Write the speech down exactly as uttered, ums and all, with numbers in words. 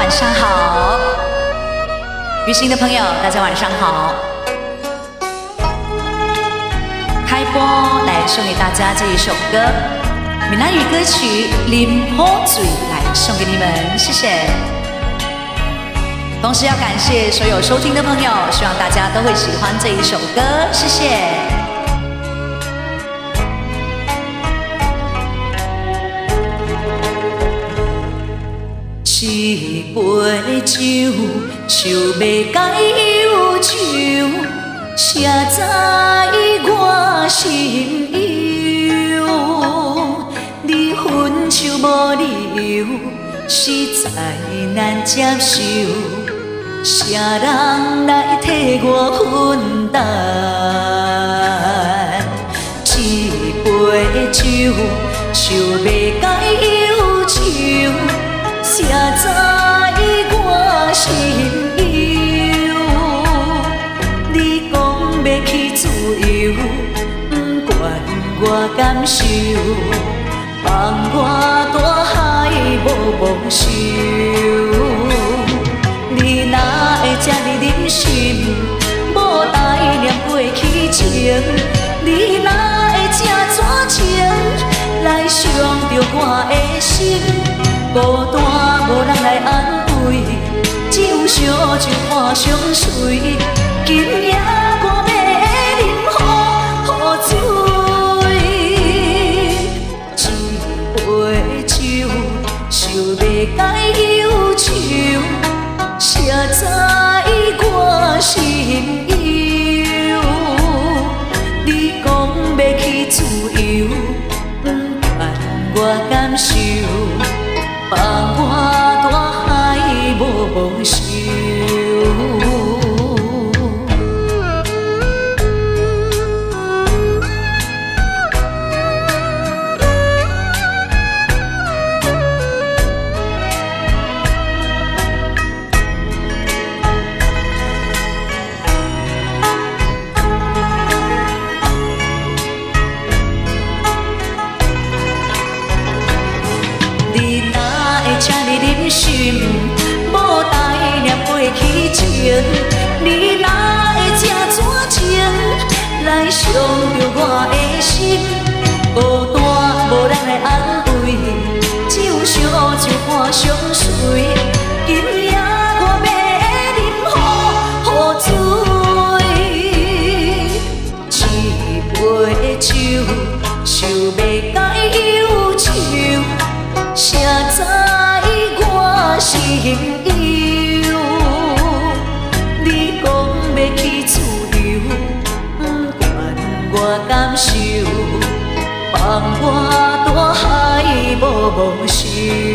晚上好，旅行的朋友，大家晚上好。开播来送给大家这一首歌，闽南语歌曲《啉好醉》来送给你们，谢谢。同时要感谢所有收听的朋友，希望大家都会喜欢这一首歌，谢谢。一杯酒，想要解忧愁，谁知我心忧？你分手无理由，实在难接受。谁人来替我分担？一杯酒，想要解忧愁。谁知我心忧？你讲要去自由，不管我感受，放我大海无梦想。你哪会这么忍心，无代念过去情？你哪会这绝情，来伤着我的心？孤单无人来安慰，只有烧酒看相随。今夜我要啉好醉，一杯酒，想要解忧愁。谁知我心忧？你讲要去自由，不管我感受。放我大海无梦想。这么忍心，无代念过去情，你哪会这绝情，来伤着我的心？孤单无人来安慰，只有烧酒看相随。今夜我要啉好醉，一杯酒，想要解忧愁。谁知心忧？你讲要去自由，不管我感受，放我大海无梦想。